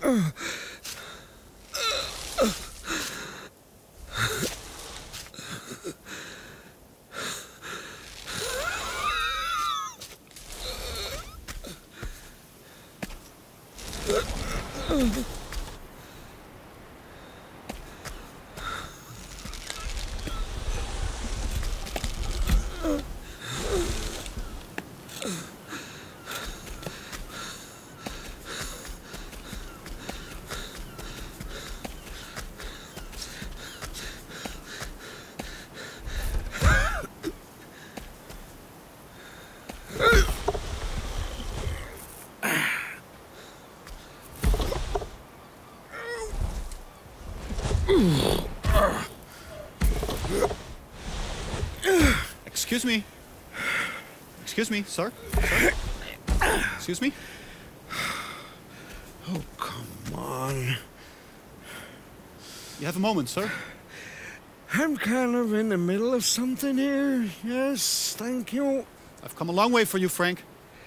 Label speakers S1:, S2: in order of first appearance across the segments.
S1: Excuse me. Excuse me, sir. Sir? Excuse me?
S2: Oh, come on.
S1: You have a moment, sir?
S2: I'm kind of in the middle of something here. Yes, thank you.
S1: I've come a long way for you, Frank.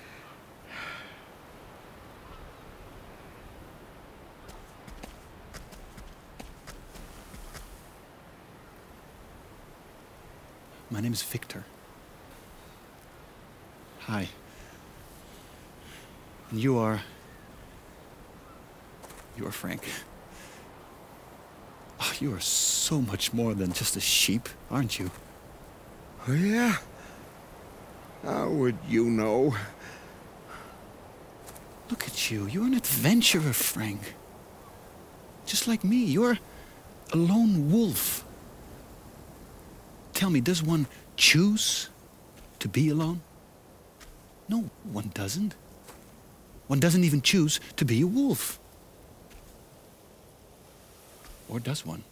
S1: My name is Victor. Hi. And you are Frank. Oh, you are so much more than just a sheep, aren't you?
S2: Oh, yeah? How would you know?
S1: Look at you. You're an adventurer, Frank. Just like me. You're a lone wolf. Tell me, does one choose to be alone? No, one doesn't. One doesn't even choose to be a wolf. Or does one?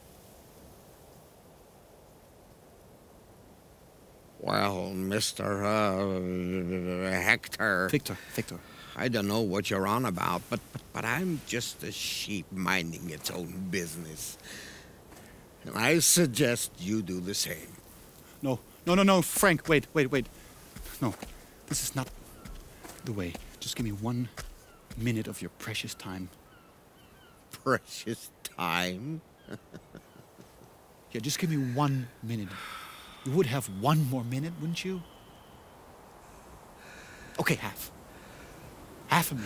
S2: Well, Mr. Hector...
S1: Victor.
S2: I don't know what you're on about, but I'm just a sheep minding its own business. And I suggest you do the same.
S1: No, Frank, wait. No, this is not the way. Just give me 1 minute of your precious time.
S2: Precious time?
S1: Yeah, just give me 1 minute. You would have 1 more minute, wouldn't you? Okay, half. Half a minute.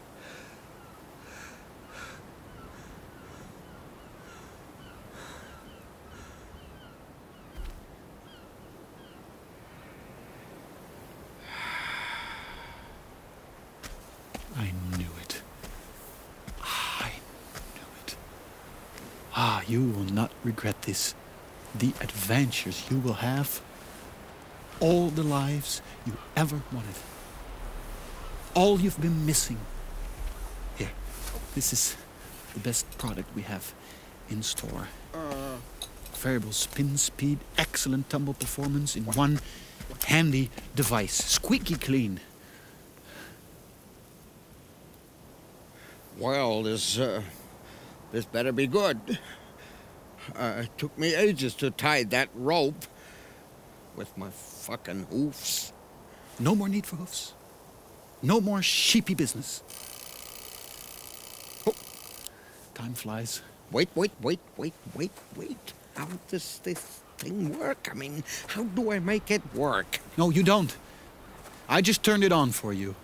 S1: I knew it. I knew it. Ah, you will not regret this. The adventures you will have. All the lives you ever wanted. All you've been missing. Here, this is the best product we have in store. Variable spin speed, excellent tumble performance in one handy device. Squeaky clean.
S2: Well, this better be good. It took me ages to tie that rope with my fucking hoofs.
S1: No more need for hoofs. No more sheepy business. Oh, time flies.
S2: Wait. How does this thing work? I mean, how do I make it work?
S1: No, you don't. I just turned it on for you.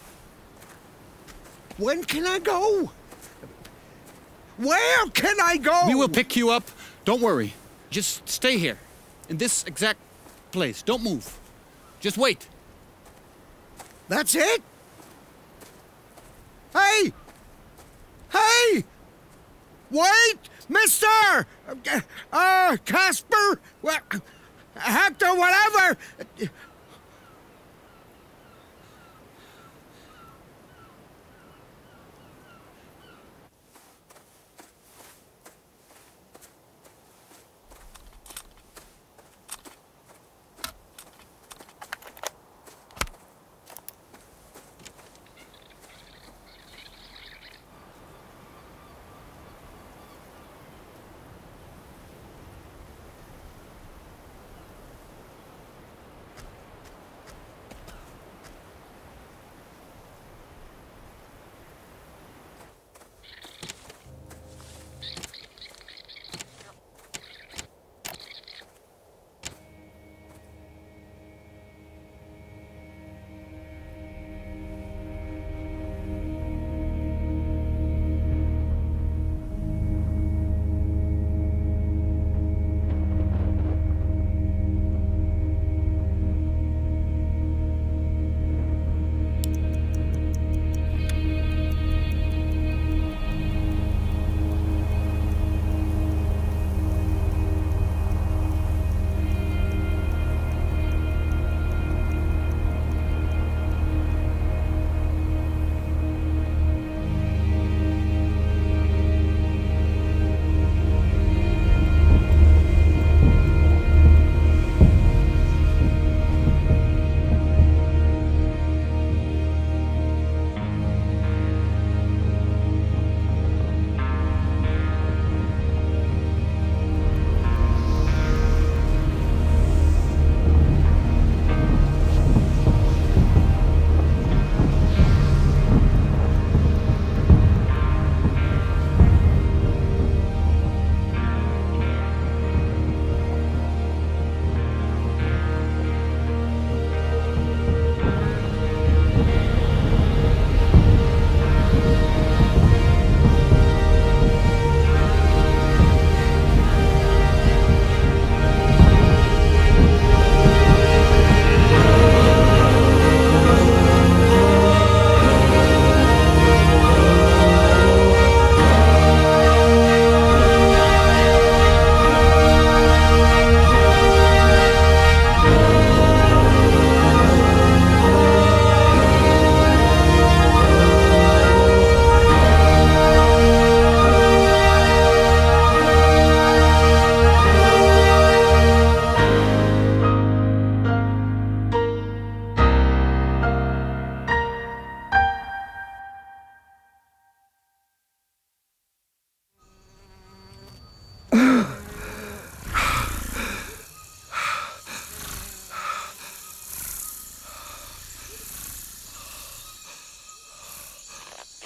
S2: When can I go? Where can I go?
S1: We will pick you up. Don't worry. Just stay here. In this exact place. Don't move. Just wait.
S2: That's it? Hey! Hey! Wait! Mister! Casper! Hector, whatever!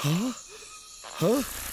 S2: Huh?